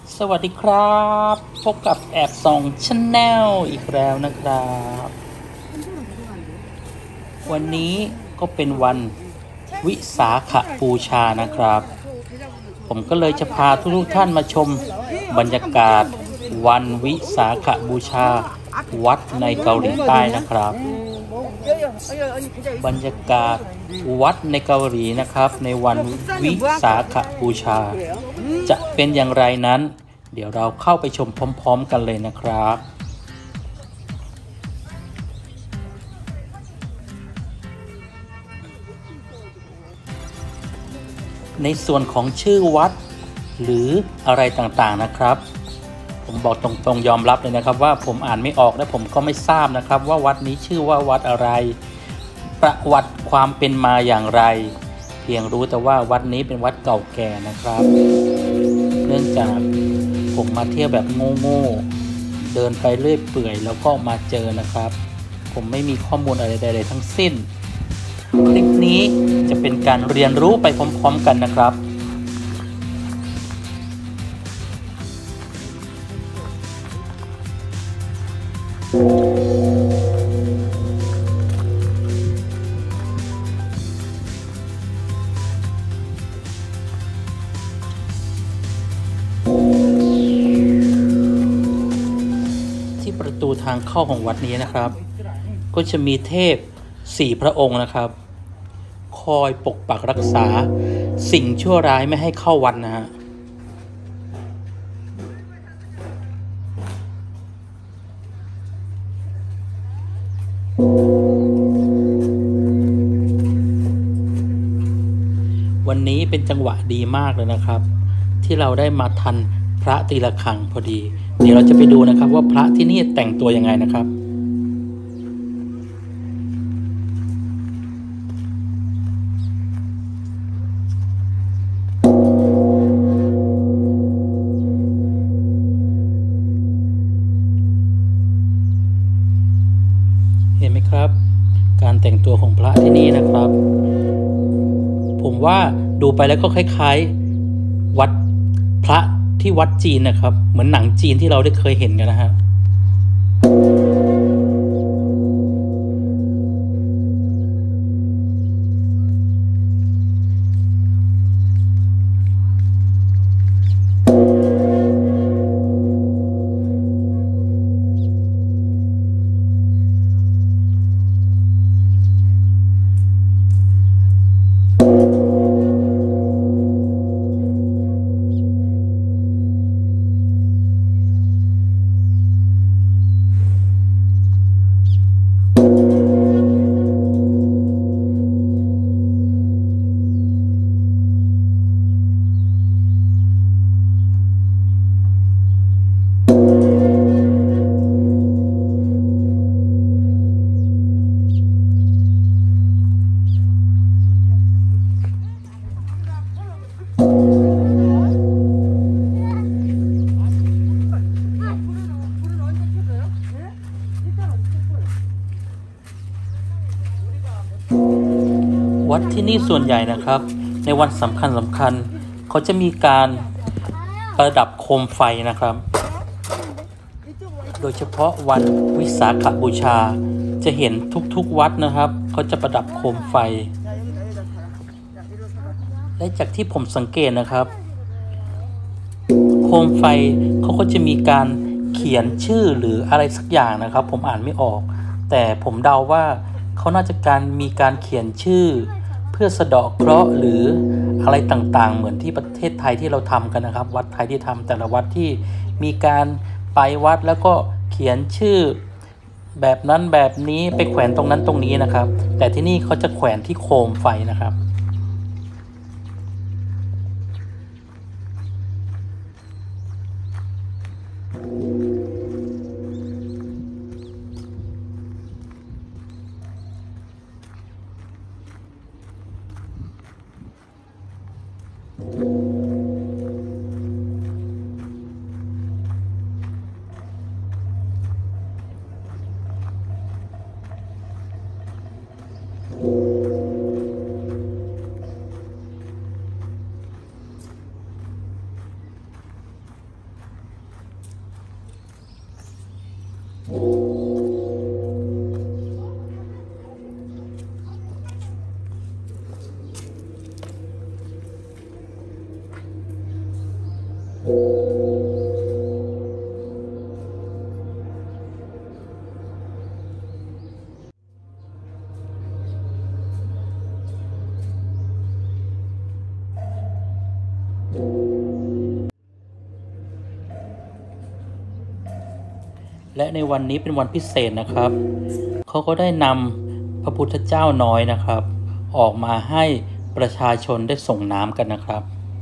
สวัสดีครับพบกับแอบส่องชาแนลอีกแล้วนะครับวันนี้ก็เป็นวันวิสาขบูชานะครับผมก็เลยจะพาทุกท่านมาชมบรรยากาศวันวิสาขบูชาวัดในเกาหลีใต้นะครับบรรยากาศวัดในเกาหลีนะครับในวันวิสาขบูชาจะเป็นอย่างไรนั้นเดี๋ยวเราเข้าไปชมพร้อมๆกันเลยนะครับในส่วนของชื่อวัดหรืออะไรต่างๆนะครับผมบอกตรงๆยอมรับเลยนะครับว่าผมอ่านไม่ออกและผมก็ไม่ทราบนะครับว่าวัดนี้ชื่อว่าวัดอะไรประวัติความเป็นมาอย่างไรเพียงรู้แต่ว่าวัดนี้เป็นวัดเก่าแก่นะครับเนื่องจากผมมาเที่ยวแบบโง่ๆเดินไปเรื่อยเปื่อยแล้วก็มาเจอนะครับผมไม่มีข้อมูลอะไรใดๆทั้งสิ้นคลิปนี้จะเป็นการเรียนรู้ไปพร้อมๆกันนะครับที่ประตูทางเข้าของวัดนี้นะครับก็จะมีเทพ4 พระองค์นะครับคอยปกปักรักษาสิ่งชั่วร้ายไม่ให้เข้าวัดนะฮะวันนี้เป็นจังหวะดีมากเลยนะครับที่เราได้มาทันพระตีระฆังพอดีเดี๋ยวเราจะไปดูนะครับว่าพระที่นี่แต่งตัวยังไงนะครับเห็นไหมครับการแต่งตัวของพระที่นี่นะครับผมว่าดูไปแล้วก็คล้ายๆวัดพระที่วัดจีนนะครับเหมือนหนังจีนที่เราได้เคยเห็นกันนะฮะวัดที่นี่ส่วนใหญ่นะครับในวันสำคัญเขาจะมีการประดับโคมไฟนะครับโดยเฉพาะวันวิสาขบูชาจะเห็นทุกๆวัดนะครับเขาจะประดับโคมไฟและจากที่ผมสังเกตนะครับโคมไฟเขาก็จะมีการเขียนชื่อหรืออะไรสักอย่างนะครับผมอ่านไม่ออกแต่ผมเดาว่าเขาน่าจะมีการเขียนชื่อเพื่อสะเดาะเคราะห์หรืออะไรต่างๆเหมือนที่ประเทศไทยที่เราทำกันนะครับวัดไทยที่ทำแต่ละวัดที่มีการไปวัดแล้วก็เขียนชื่อแบบนั้นแบบนี้ไปแขวนตรงนั้นตรงนี้นะครับแต่ที่นี่เขาจะแขวนที่โคมไฟนะครับและในวันนี้เป็นวันพิเศษนะครับเขาก็ได้นำพระพุทธเจ้าน้อยนะครับออกมาให้ประชาชนได้ส่งน้ำกันนะครับ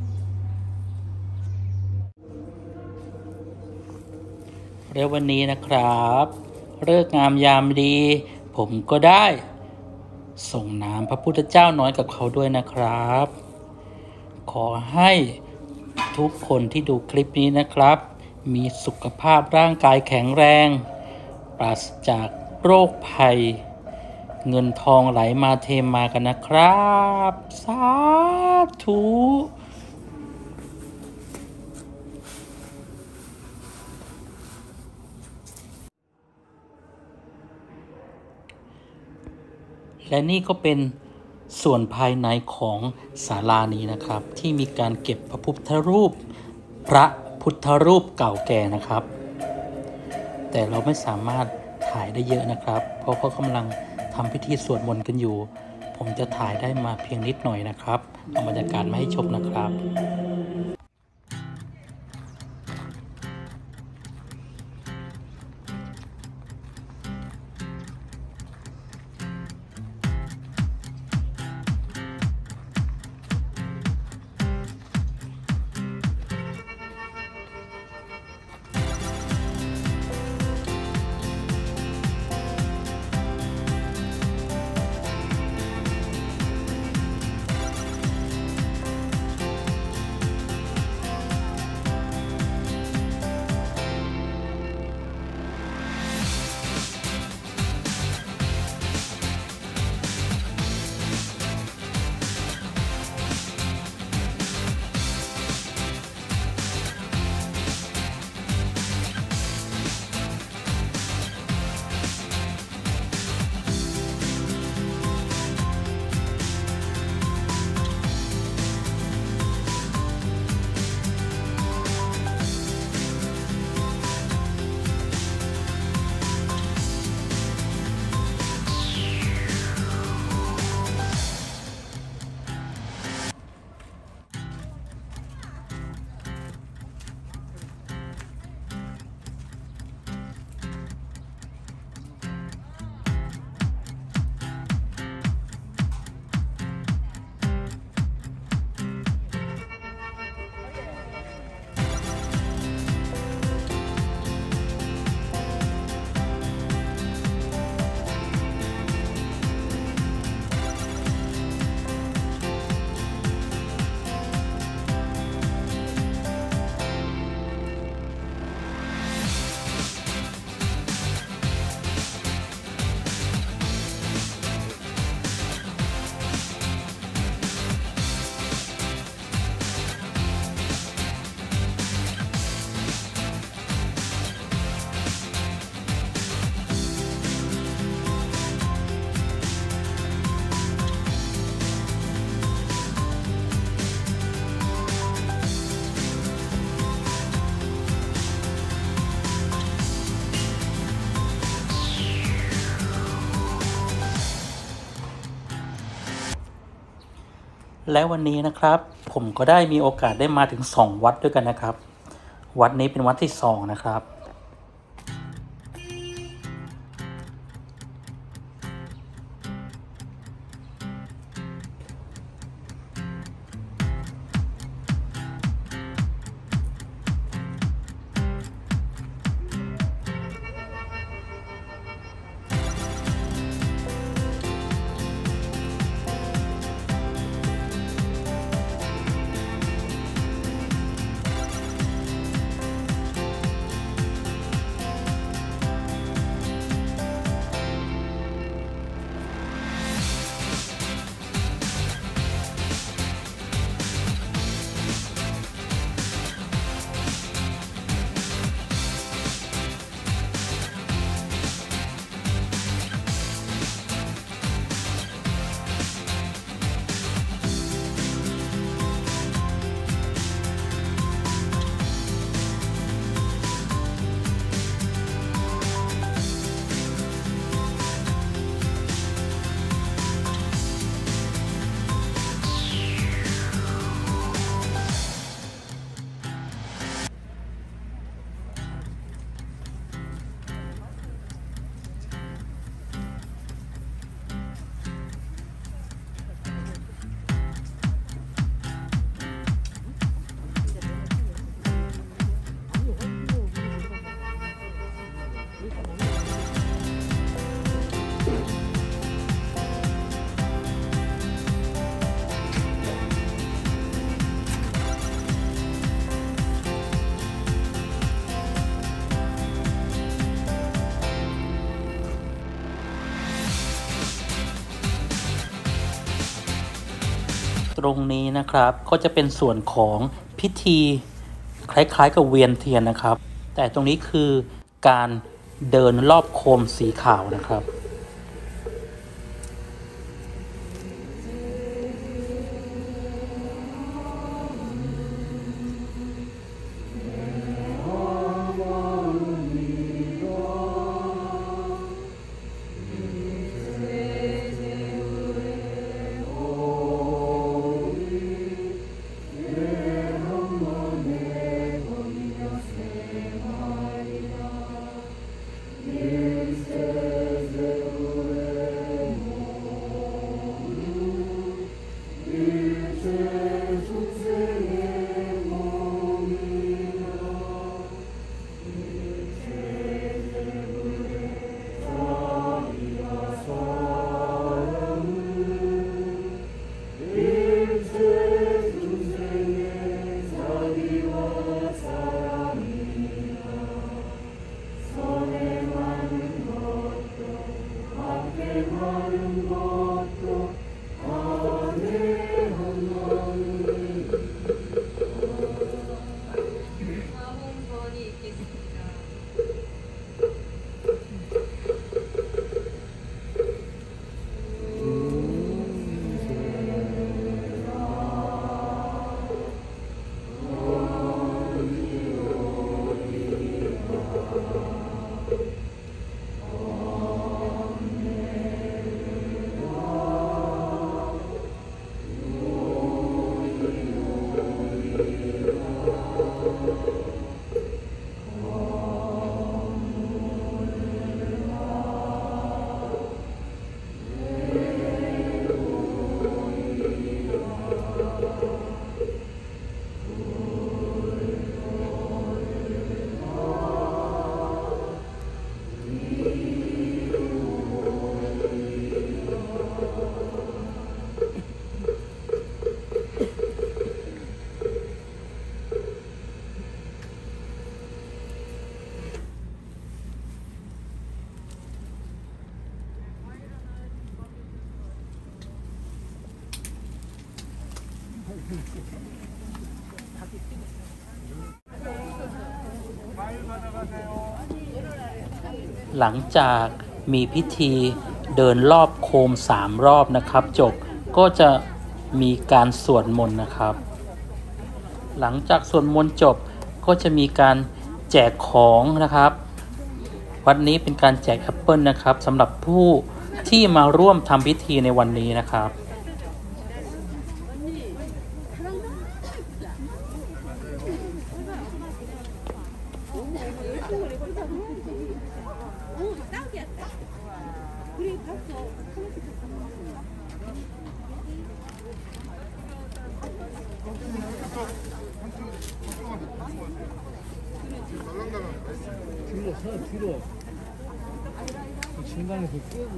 เร็ววันนี้นะครับฤกษ์งามยามดีผมก็ได้ส่งน้ำพระพุทธเจ้าน้อยกับเขาด้วยนะครับขอให้ทุกคนที่ดูคลิปนี้นะครับมีสุขภาพร่างกายแข็งแรงปราศจากโรคภัยเงินทองไหลมาเทมากันนะครับสาธุและนี่ก็เป็นส่วนภายในของศาลานี้นะครับที่มีการเก็บพระพุทธรูปพระพุทธรูปเก่าแก่นะครับแต่เราไม่สามารถถ่ายได้เยอะนะครับเพราะเขากำลังทำพิธีสวดมนต์กันอยู่ผมจะถ่ายได้มาเพียงนิดหน่อยนะครับเอาบรรยากาศมาให้ชมนะครับและวันนี้นะครับผมก็ได้มีโอกาสได้มาถึง2 วัดด้วยกันนะครับวัดนี้เป็นวัดที่2นะครับ แตรงนี้นะครับก็จะเป็นส่วนของพิธีคล้ายๆกับเวียนเทียนนะครับแต่ตรงนี้คือการเดินรอบโคมสีขาวนะครับหลังจากมีพิธีเดินรอบโคม3 รอบนะครับจบก็จะมีการสวดมนต์นะครับ หลังจากสวดมนต์จบก็จะมีการแจกของนะครับวัดนี้เป็นการแจกแอปเปิลนะครับสำหรับผู้ที่มาร่วมทำพิธีในวันนี้นะครับ 뒤로 중간에서 끄고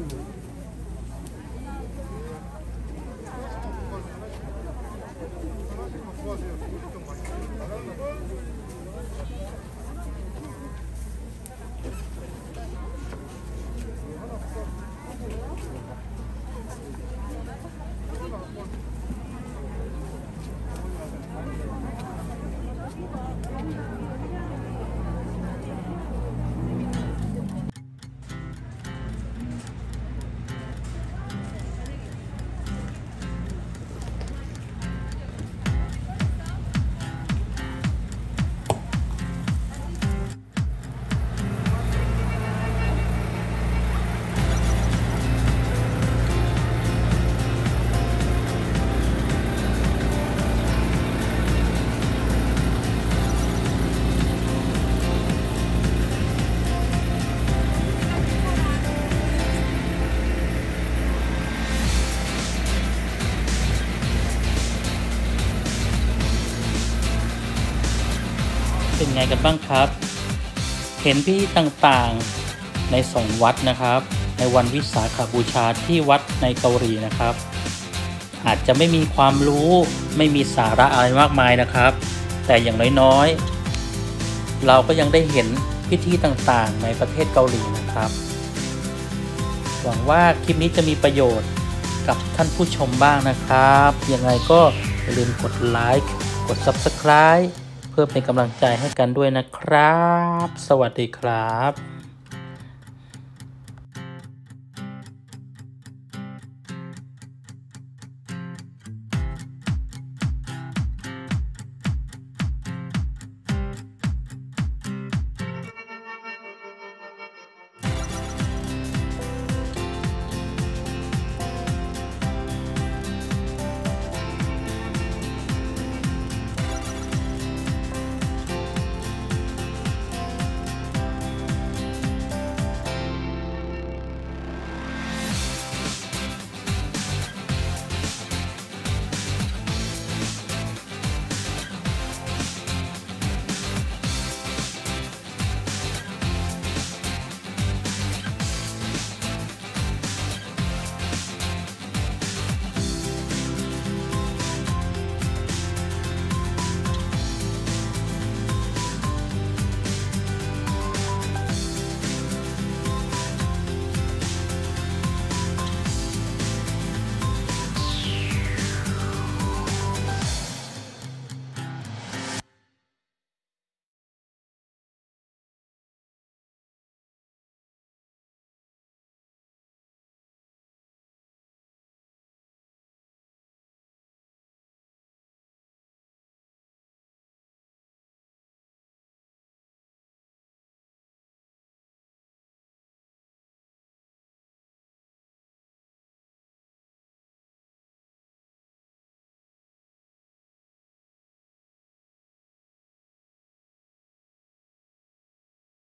เป็นไงกันบ้างครับเห็นพิธีต่างๆใน2 วัดนะครับในวันวิสาขบูชาที่วัดในเกาหลีนะครับอาจจะไม่มีความรู้ไม่มีสาระอะไรมากมายนะครับแต่อย่างน้อยๆเราก็ยังได้เห็นพิธีต่างๆในประเทศเกาหลีนะครับหวังว่าคลิปนี้จะมีประโยชน์กับท่านผู้ชมบ้างนะครับยังไงก็อย่าลืมกดไลค์กด Subscribe เพื่อเป็นกำลังใจให้กันด้วยนะครับสวัสดีครับ